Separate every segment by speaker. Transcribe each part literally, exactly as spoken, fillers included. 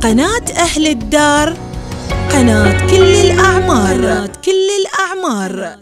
Speaker 1: قناة أهل الدار، قناة كل الأعمار، قناة كل الأعمار.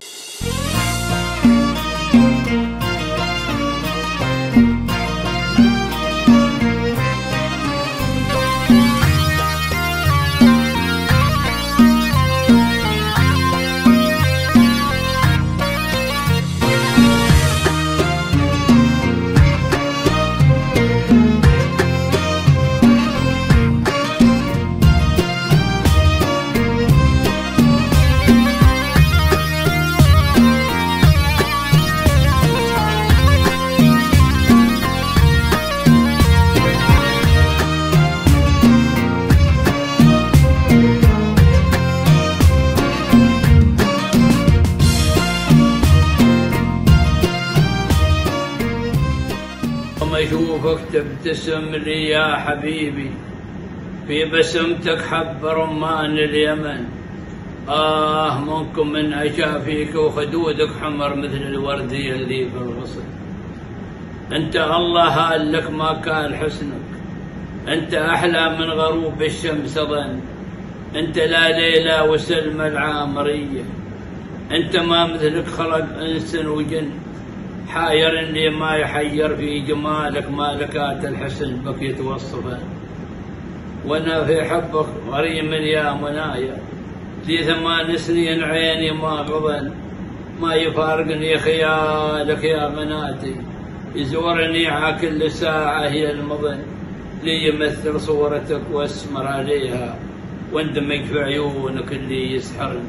Speaker 2: أشوفك تبتسم لي يا حبيبي، في بسمتك حب رمان اليمن. آه منكم من أشافيك وخدودك حمر مثل الوردية اللي في الغصن. أنت الله هال لك ما كان حسنك، أنت أحلى من غروب الشمس ظن. أنت لا ليلى وسلمى العامرية، أنت ما مثلك خلق إنس وجن. حاير اللي ما يحير في جمالك، مالكات الحسن بك يتوصفا. وانا في حبك غريم يا منايا، لي ثمان سنين عيني ما غضن. ما يفارقني خيالك يا بناتي، يزورني ع كل ساعة هي المظن. لي يمثل صورتك واسمر عليها، واندمج في عيونك اللي يسحرن.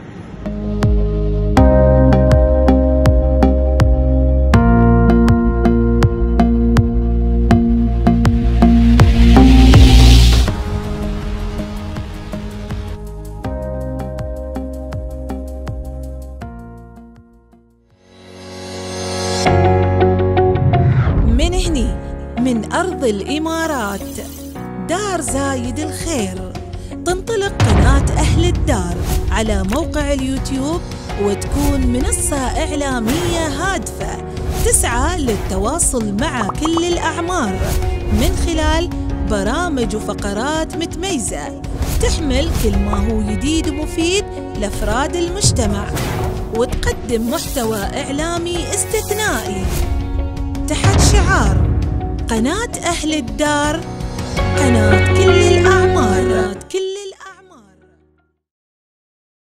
Speaker 1: من أرض الإمارات، دار زايد الخير، تنطلق قناة أهل الدار على موقع اليوتيوب، وتكون منصة إعلامية هادفة تسعى للتواصل مع كل الأعمار من خلال برامج وفقرات متميزة تحمل كل ما هو جديد ومفيد لأفراد المجتمع، وتقدم محتوى إعلامي استثنائي تحت شعار قناة أهل الدار، قناة كل الأعمار.